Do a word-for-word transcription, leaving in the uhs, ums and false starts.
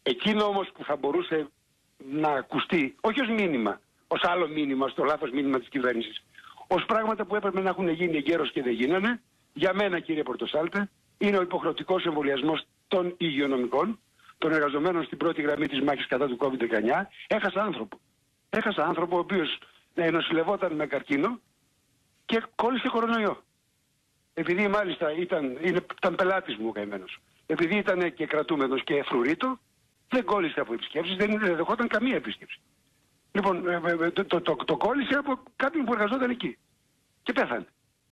Εκείνο όμως που θα μπορούσε να ακουστεί, όχι ως μήνυμα, ως άλλο μήνυμα, στο λάθος μήνυμα της κυβέρνησης, ως πράγματα που έπρεπε να έχουν γίνει εγκαίρως και δεν γίνανε, για μένα κύριε Πορτοσάλτε, είναι ο υποχρεωτικός εμβολιασμός των υγειονομικών, των εργαζομένων στην πρώτη γραμμή της μάχης κατά του κόβιντ δεκαεννιά. Έχασα άνθρωπο. Έχασα άνθρωπο ο οποίος νοσηλευόταν με καρκίνο και κόλλησε κορονοϊό. Επειδή μάλιστα ήταν, ήταν πελάτης μου ο καημένος. Επειδή ήταν και κρατούμενος και φρουρίτο, δεν κόλλησε από επισκέψεις, δεν, δεν δεχόταν καμία επίσκεψη. Λοιπόν, το, το, το, το, το κόλλησε από κάποιον που εργαζόταν εκεί. Και πέθανε.